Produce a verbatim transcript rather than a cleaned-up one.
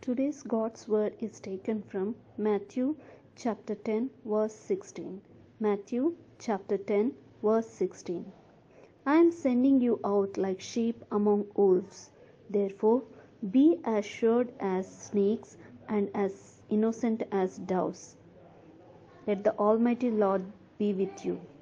Today's God's word is taken from Matthew chapter ten verse sixteen. Matthew chapter ten verse sixteen. I am sending you out like sheep among wolves. Therefore, be as shrewd as snakes and as innocent as doves. Let the Almighty Lord be with you.